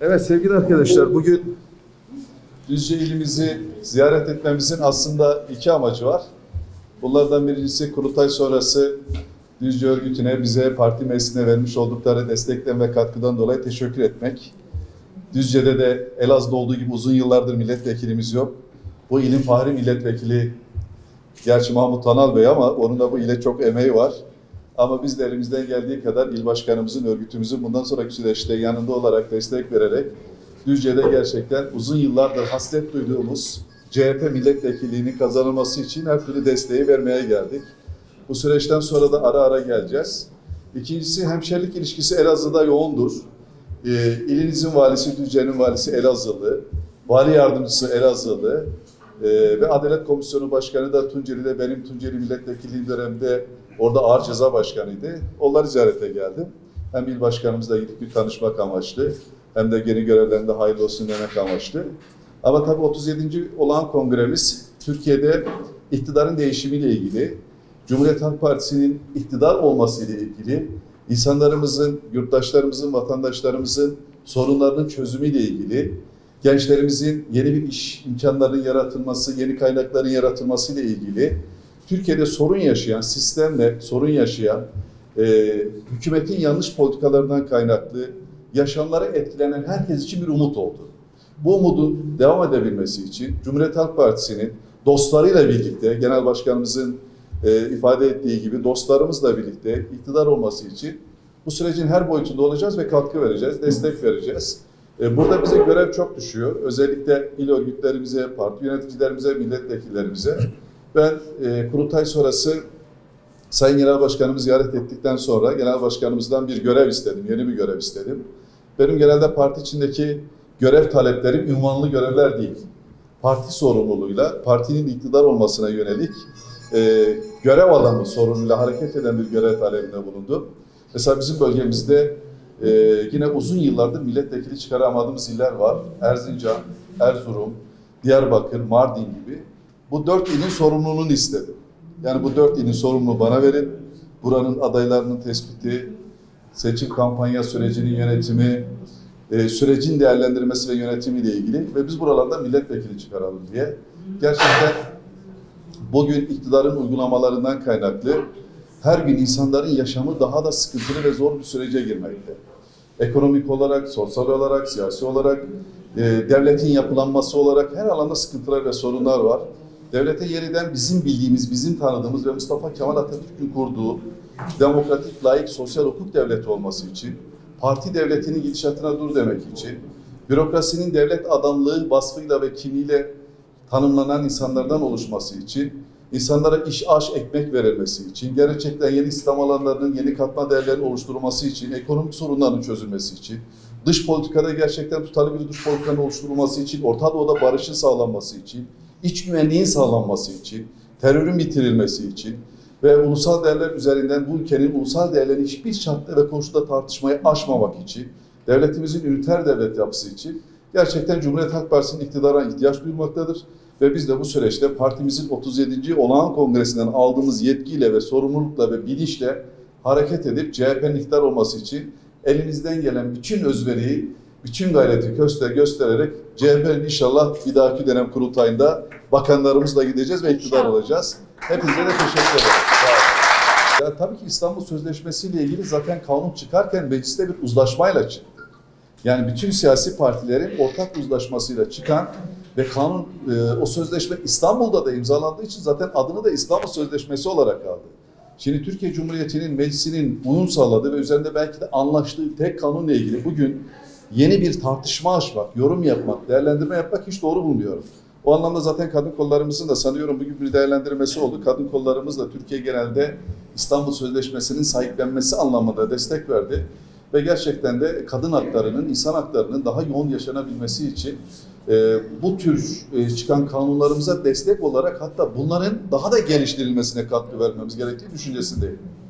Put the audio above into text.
Evet sevgili arkadaşlar, bugün Düzce ilimizi ziyaret etmemizin aslında iki amacı var. Bunlardan birincisi kurultay sonrası Düzce örgütüne, bize parti meclisine vermiş oldukları destekten ve katkıdan dolayı teşekkür etmek. Düzce'de de Elazığ'da olduğu gibi uzun yıllardır milletvekilimiz yok. Bu ilin fahri milletvekili, gerçi Mahmut Tanal Bey, ama onun da bu ile çok emeği var. Ama biz de elimizden geldiği kadar il başkanımızın, örgütümüzün bundan sonraki süreçte yanında olarak destek vererek Düzce'de gerçekten uzun yıllardır hasret duyduğumuz CHP milletvekilliğinin kazanılması için her türlü desteği vermeye geldik. Bu süreçten sonra da ara ara geleceğiz. İkincisi, hemşerilik ilişkisi Elazığ'da yoğundur. İlinizin valisi, Düzce'nin valisi Elazığlı, vali yardımcısı Elazığlı ve Adalet Komisyonu Başkanı da Tunceli'de, benim Tunceli milletvekilliğim döneminde orada ağır ceza başkanıydı. Onları ziyarete geldim. Hem il başkanımızla gidip bir tanışmak amaçlı, hem de yeni görevlerinde hayırlı olsun demek amaçlı. Ama tabii 37. olağan kongremiz Türkiye'de iktidarın değişimiyle ilgili, Cumhuriyet Halk Partisi'nin iktidar olmasıyla ilgili, insanlarımızın, yurttaşlarımızın, vatandaşlarımızın sorunlarının çözümüyle ilgili, gençlerimizin yeni bir iş imkanlarının yaratılması, yeni kaynakların yaratılmasıyla ilgili, Türkiye'de sorun yaşayan, sistemle sorun yaşayan, hükümetin yanlış politikalarından kaynaklı, yaşamları etkilenen herkes için bir umut oldu. Bu umudun devam edebilmesi için Cumhuriyet Halk Partisi'nin dostlarıyla birlikte, Genel Başkanımızın ifade ettiği gibi dostlarımızla birlikte iktidar olması için bu sürecin her boyutunda olacağız ve katkı vereceğiz, destek vereceğiz. Burada bize görev çok düşüyor. Özellikle il örgütlerimize, parti yöneticilerimize, milletvekillerimize. Ben kurultay sonrası Sayın Genel Başkanımı ziyaret ettikten sonra Genel Başkanımızdan bir görev istedim, yeni bir görev istedim. Benim genelde parti içindeki görev taleplerim ünvanlı görevler değil. Parti sorumluluğuyla, partinin iktidar olmasına yönelik görev alanı sorunuyla hareket eden bir görev talebinde bulundum. Mesela bizim bölgemizde yine uzun yıllardır milletvekili çıkaramadığımız iller var. Erzincan, Erzurum, Diyarbakır, Mardin gibi. Bu 4 ilin sorumluluğunu istedim. Yani bu 4 ilin sorumluluğu bana verin. Buranın adaylarının tespiti, seçim kampanya sürecinin yönetimi, sürecin değerlendirmesi ve yönetimiyle ilgili ve biz buralarda milletvekili çıkaralım diye. Gerçekten bugün iktidarın uygulamalarından kaynaklı her gün insanların yaşamı daha da sıkıntılı ve zor bir sürece girmekte. Ekonomik olarak, sosyal olarak, siyasi olarak, devletin yapılanması olarak her alanda sıkıntılar ve sorunlar var. Devlete yeniden bizim bildiğimiz, bizim tanıdığımız ve Mustafa Kemal Atatürk'ün kurduğu demokratik, layık, sosyal hukuk devleti olması için, parti devletinin gidişatına dur demek için, bürokrasinin devlet adamlığı vasfıyla ve kimliğiyle tanımlanan insanlardan oluşması için, insanlara iş, aş, ekmek verilmesi için, gerçekten yeni İslam alanlarının yeni katma değerlerinin oluşturulması için, ekonomik sorunların çözülmesi için, dış politikada gerçekten tutarlı bir dış politikanın oluşturulması için, Orta Doğu'da barışın sağlanması için, iç güvenliğin sağlanması için, terörün bitirilmesi için ve ulusal değerler üzerinden bu ülkenin ulusal değerlerini hiçbir şartta ve koşulda tartışmayı aşmamak için, devletimizin üniter devlet yapısı için gerçekten Cumhuriyet Halk Partisi'nin iktidara ihtiyaç duymaktadır. Ve biz de bu süreçte partimizin 37. olağan kongresinden aldığımız yetkiyle ve sorumlulukla ve bilinçle hareket edip CHP'nin iktidar olması için elimizden gelen bütün özveriyi, bütün gayreti göstererek CHP'nin inşallah bir dahaki dönem kurultayında bakanlarımızla gideceğiz ve iktidar olacağız. Hepinize de teşekkür ederim. Ya, tabii ki İstanbul Sözleşmesi ile ilgili zaten kanun çıkarken mecliste bir uzlaşmayla çıktı. Yani bütün siyasi partilerin ortak uzlaşmasıyla çıkan ve kanun, o sözleşme İstanbul'da da imzalandığı için zaten adını da İstanbul Sözleşmesi olarak aldı. Şimdi Türkiye Cumhuriyeti'nin meclisinin uyum sağladığı ve üzerinde belki de anlaştığı tek kanunla ilgili bugün yeni bir tartışma açmak, yorum yapmak, değerlendirme yapmak hiç doğru bulmuyorum. O anlamda zaten kadın kollarımızın da sanıyorum bugün bir değerlendirmesi oldu. Kadın kollarımız da Türkiye genelde İstanbul Sözleşmesi'nin sahiplenmesi anlamında destek verdi. Ve gerçekten de kadın haklarının, insan haklarının daha yoğun yaşanabilmesi için bu tür çıkan kanunlarımıza destek olarak hatta bunların daha da geliştirilmesine katkı vermemiz gerektiği düşüncesindeyim.